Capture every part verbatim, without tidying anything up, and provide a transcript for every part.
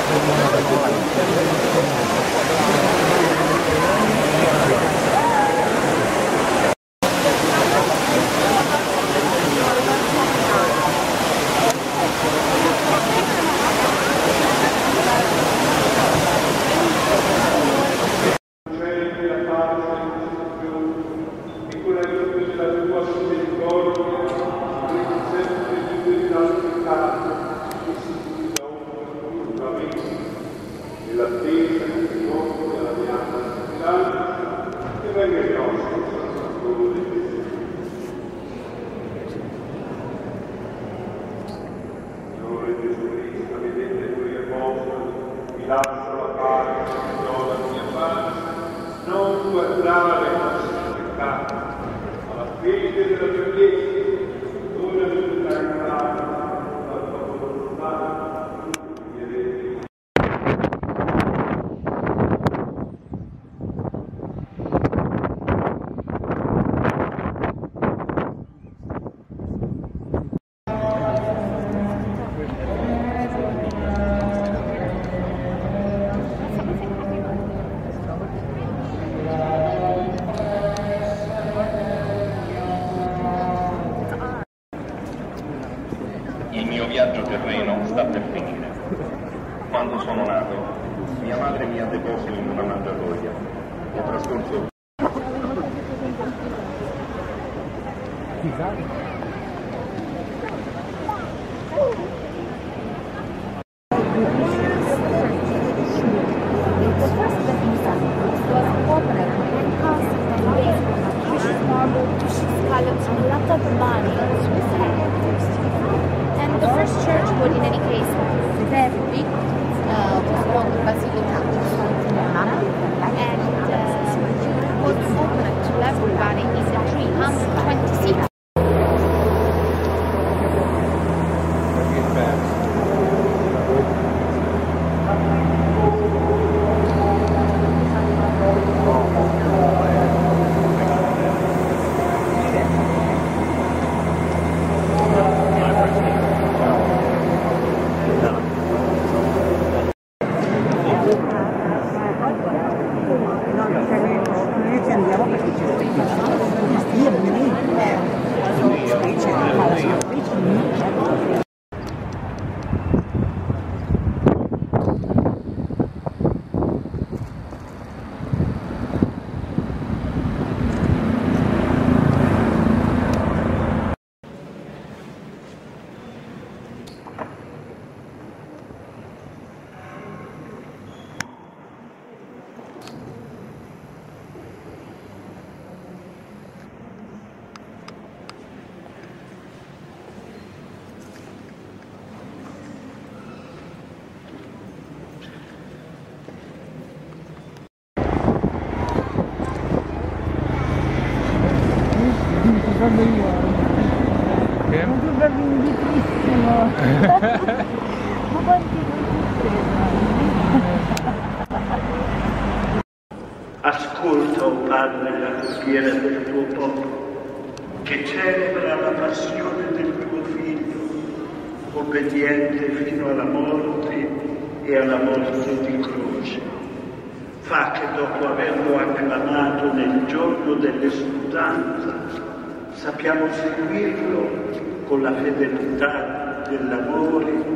Quando sono nato, mia madre mi ha deposto in una mangiatoia. Ho trascorso... And the first church was, in any case, very big, uh, was called the Basilica. And uh, was open to everybody in the three hundred twenty-six. Che? Non tu proprio invitissimo. Ma quanti Ascolta, o Padre, la preghiera del tuo popolo, che celebra la passione del tuo Figlio, obbediente fino alla morte e alla morte di croce. Fa che dopo averlo acclamato nel giorno dell'esultanza, sappiamo seguirlo con la fedeltà dell'amore.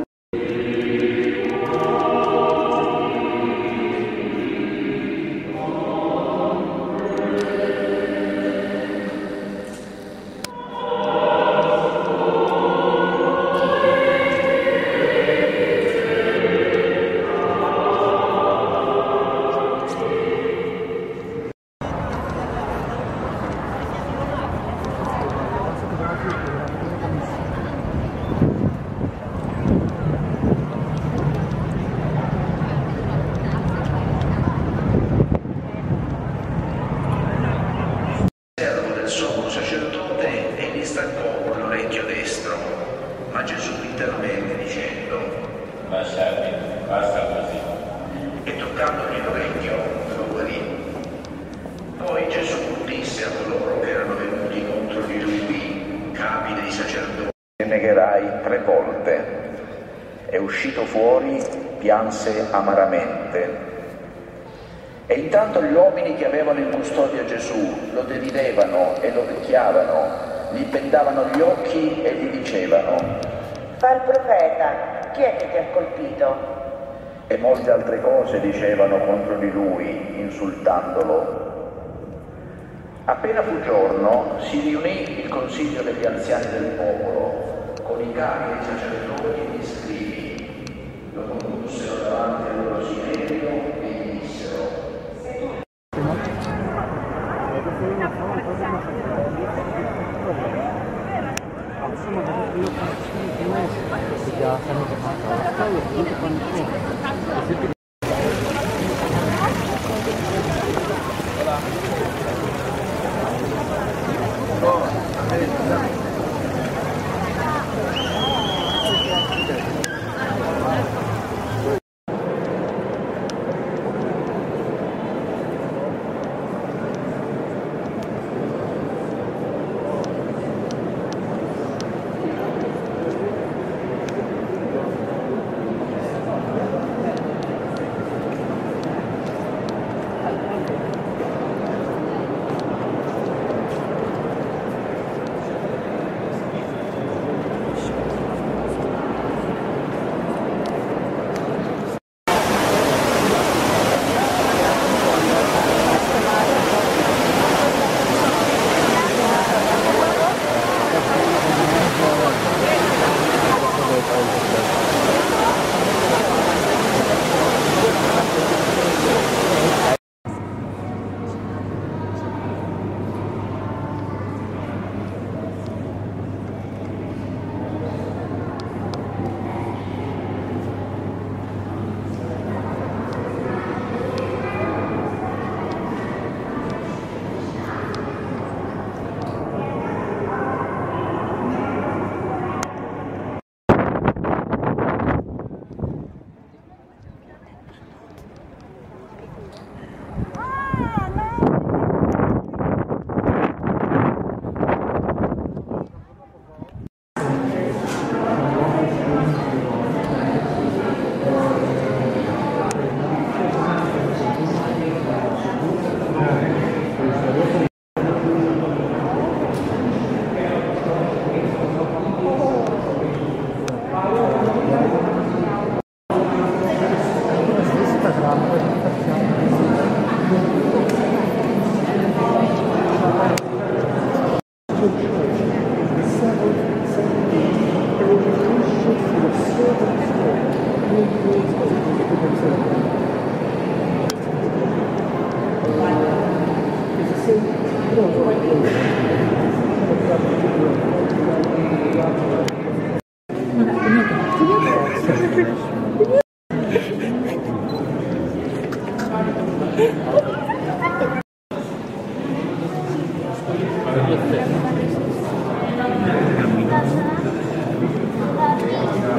Del sommo sacerdote e gli staccò con l'orecchio destro, ma Gesù intervenne dicendo: lasciate, basta così. E toccandogli l'orecchio lo guarì. Poi Gesù disse a coloro che erano venuti contro di lui, capi dei sacerdoti: negherai tre volte. E uscito fuori pianse amaramente. E intanto gli uomini che avevano in custodia Gesù lo deridevano e lo picchiavano, gli bendavano gli occhi e gli dicevano: fa il profeta, chi è che ti ha colpito? E molte altre cose dicevano contro di lui, insultandolo. Appena fu giorno, si riunì il consiglio degli anziani del popolo, con i capi dei sacerdoti e gli scribi. Lo condussero davanti al loro sinedrio e gli dissero: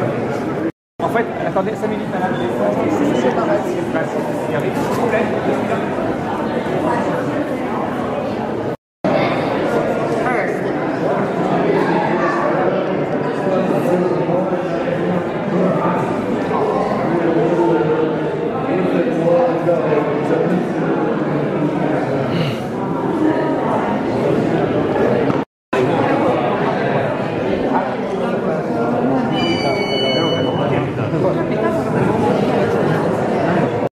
En fait, attendez, cinq minutes à la téléphone. Si c'est pareil, si arrive, s'il vous plaît.